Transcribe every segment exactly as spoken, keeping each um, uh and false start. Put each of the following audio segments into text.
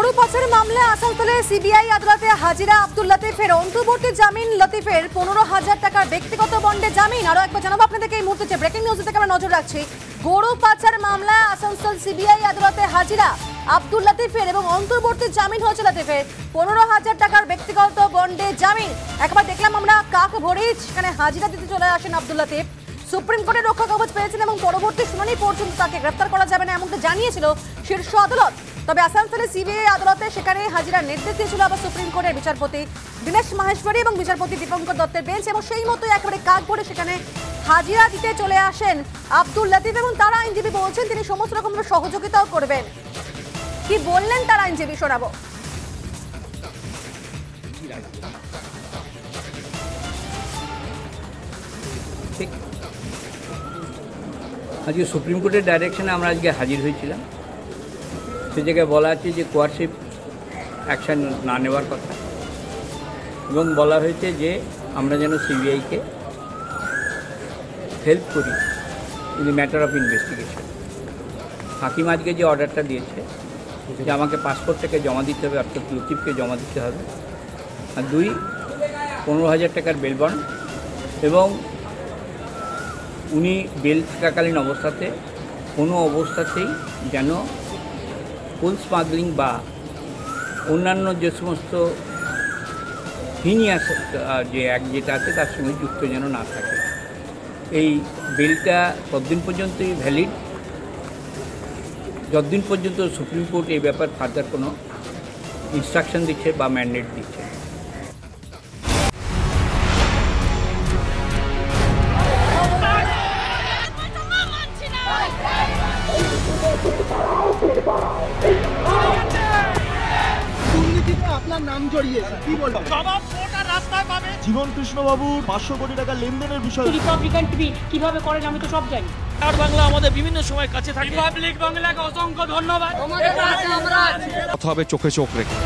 গরু পাচার মামলায় আসানসোলে সিবিআই আদালতে হাজিরা আব্দুল লতিফের অন্তর্বর্তী জামিন। লতিফের পনেরো হাজার টাকার ব্যক্তিগত বন্ডে জামিন। আরো একবার জানাবো আপনাদেরকে এই মুহূর্তে যে ব্রেকিং নিউজ থেকে আমরা নজর রাখছি। গরু পাচার মামলায় আসানসোল সিবিআই আদালতে হাজিরা আব্দুল লতিফের এবং অন্তর্বর্তী জামিন হয়েছে লতিফের পনেরো হাজার টাকার ব্যক্তিগত বন্ডে জামিন। একবার দেখলাম আমরা কাক ভরিচ সেখানে হাজিরা দিতে চলে আসেন আব্দুল লতিফ। সুপ্রিম কোর্টের রক্ষা কবচ পেয়েছেন এবং পরবর্তী শুনানি পর্যন্ত তাকে গ্রেফতার করা যাবে না এমনটা জানিয়েছিল শীর্ষ আদালত। তবে আসানসোলে সিবিআই আদালতে সেখানে হাজিরার নির্দেশ দিয়েছিল আবার সুপ্রিম কোর্টের বিচারপতি দীনেশ মাহেশ্বরী এবং বিচারপতি দীপঙ্কর দত্তের বেঞ্চ, এবং সেই মতোই একেবারে কাক ভরে সেখানে হাজিরা দিতে চলে আসেন আব্দুল লতিফ এবং তার আইনজীবী বলছেন তিনি সমস্ত রকমের সহযোগিতাও করবেন। কি বললেন তার আইনজীবী শোনাবো। আজকে সুপ্রিম কোর্টের ডাইরেকশনে আমরা আজকে হাজির হয়েছিলাম। সে জায়গায় বলা আছে যে কোয়ারশিপ অ্যাকশন না নেওয়ার কথা, এবং বলা হয়েছে যে আমরা যেন সিবিআইকে হেল্প করি in the matter of investigation. হাকিম আজকে যে অর্ডারটা দিয়েছে যে আমাকে পাসপোর্টটাকে জমা দিতে হবে, অর্থাৎ লতিফকে জমা দিতে হবে, আর দুই পনেরো হাজার টাকার বেল বন্ড, এবং উনি বেল থাকাকালীন অবস্থাতে কোনো অবস্থাতেই যেন ফুল স্মাগলিং বা অন্যান্য যে সমস্ত হিনিয়াস যে এক যেটা আছে তার সঙ্গে যুক্ত যেন না থাকে। এই বেলটা ততদিন পর্যন্তই ভ্যালিড যতদিন পর্যন্ত সুপ্রিম কোর্ট এই ব্যাপার ফার্দার কোনো ইনস্ট্রাকশন দিচ্ছে বা ম্যান্ডেট দিচ্ছে। জীবন কৃষ্ণবাবুর পাঁচশো কোটি টাকা লেনদেনের বিষয় রিপাবলিকান টিভি কিভাবে করেন আমি তো সব জানি। আর বাংলা আমাদের বিভিন্ন সময় কাছে থাকে। রিপাবলিক বাংলাকে অসংখ্য ধন্যবাদ। কথা হবে চোখে চোখ রেখে।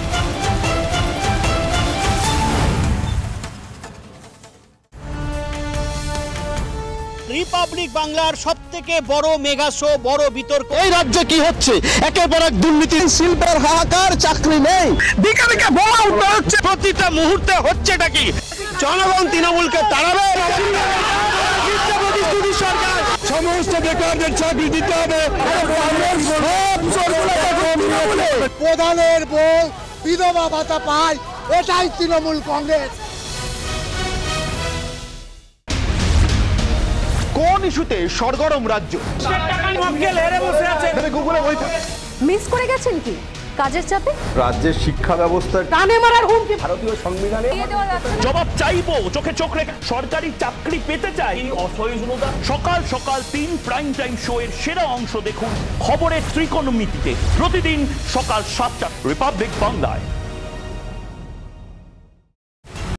রিপাবলিক বাংলার সবথেকে বড় মেগা শো, বড় বিতর্ক। এই রাজ্যে কি হচ্ছে? একের পর এক দুর্নীতি, শিল্পের হাহাকার, চাকরি নেই, দিকে দিকে বোমা উঠতে হচ্ছে, প্রতিটা মুহূর্তে হচ্ছেটা কি? জনগণ তৃণমূলকে তাড়াবে, সরকার সমস্ত বেকারদের চাকরি দিতে হবে। প্রধানের বউ বিধবা ভাতা পায়, এটাই তৃণমূল কংগ্রেস। কোন ইস্যুতে সরগরম রাজ্য? মিস করে গেছেন কি কাজের চাপে? রাজ্যের শিক্ষা ব্যবস্থা টানে মারার হুমকি ভারতীয় সংবিধানে জবাব চাইবো, চোখে চোখ রেখে সরকারি চাকরি পেতে চাই। অসহিষ্ণুতা। সকাল সকাল তিন প্রাইম টাইম শো এর সেরা অংশ দেখুন খবরের ত্রিকোণমিতিতে প্রতিদিন সকাল সাতটা রিপাবলিক বাংলায়।